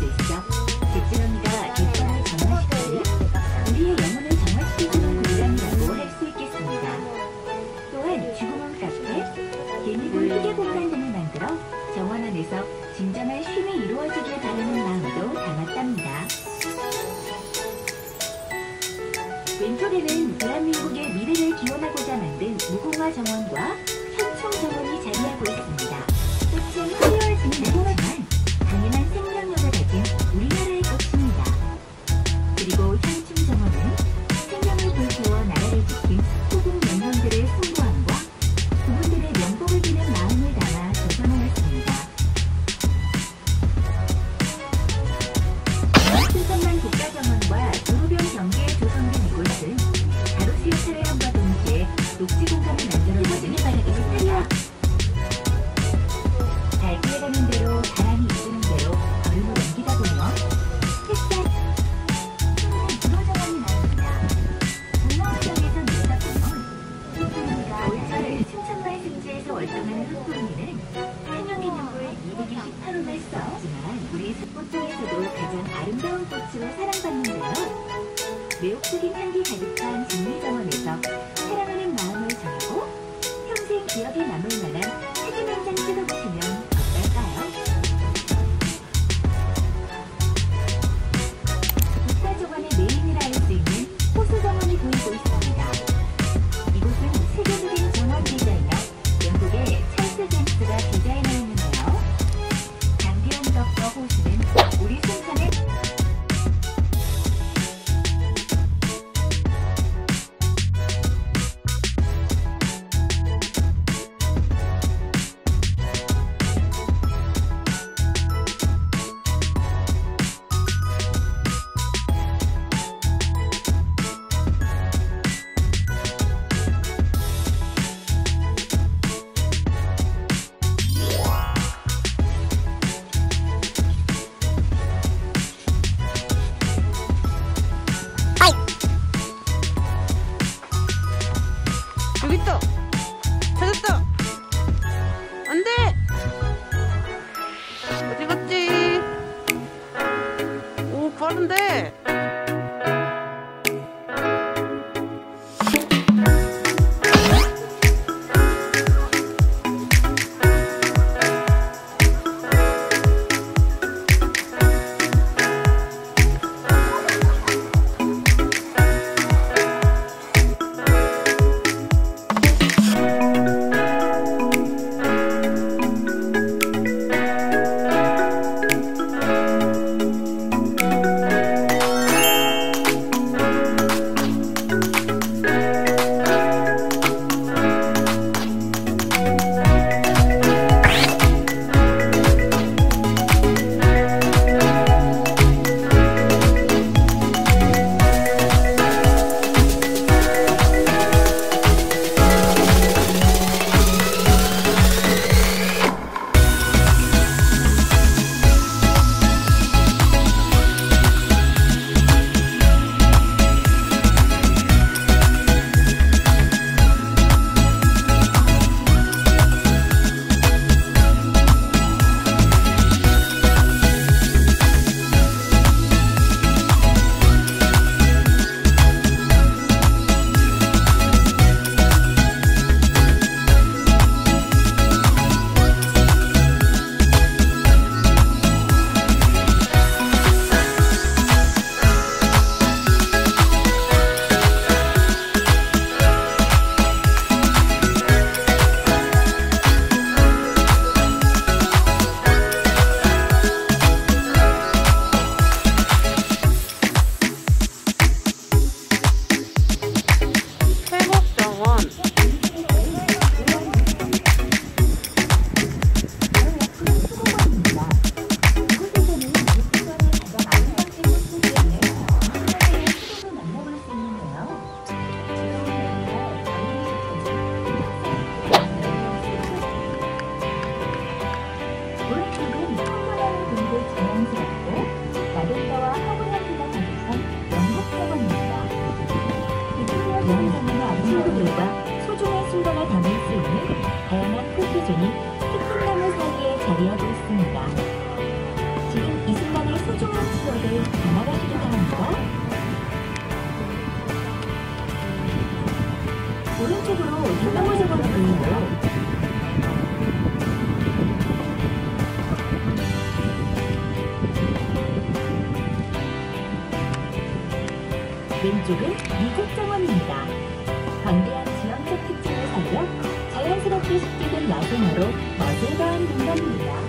수 있어 지렁이가 갯벌을 정화시키듯 우리의 영혼을 정화시켜주는 공간이라고 할 수 있겠습니다. 또한 쥐구멍 카페, 개미굴 희귀 공간 등을 만들어 정원 안에서 진정한 쉼이 이루어지길 바라는 마음도 담았답니다. 왼쪽에는 대한민국의 미래를 기원하고자 만든 무궁화 정원과 현충 정원이 자리하고 있습니다. 꽃은 화려하지는 않지만 강인한 생명력을 가진 우리나라의 꽃입니다. 그리고 현충 정원은 생명을 불태워 나라를 지킨 후국 영령들의 숭고함과 그분들의 명복을 비는 마음을 담아 조성하였습니다. 신선만 국가정원과 도로변 경계에 조성된 이곳은 가로수 역할을 함과 동시에 녹지 공간을 만들어주는 바닥입니다. 발길에 가는 대로 바람이 이끄는 대로 걸음을 옮기다 보면 햇살 도로정원이 나옵니다. 동남쪽에서 내려다보면 흑구름이가 올철 춘천말 습지에서 월동하는 흑구름이는 한영해녀골 228호날 수 없지만 우리 숲꽃 중에서도 가장 아름다운 꽃으로 사랑받는데요. 매혹적인 향기 가득한 진미정원에서 사랑하는 마음을 전하고 평생 기억에 남을 만한 사진 한 장 찍어보시면 어떨까요? 국가정원의 메인이라 할 수 있는 호수정원이 보이고 있습니다. 이곳은 세계적인 정원 디자이너 영국의 찰스 제임스가 디자인하였는데요. 장대한 덕과 호수는 우리 순천의 여기 있다! 찾았다! 안 돼! 어디 갔지? 오, 빠른데? 왼쪽은 미국 정원입니다. 방대한 지형적 특징을 살려 자연스럽게 습득된 야생화로 멋을 더한 공간입니다.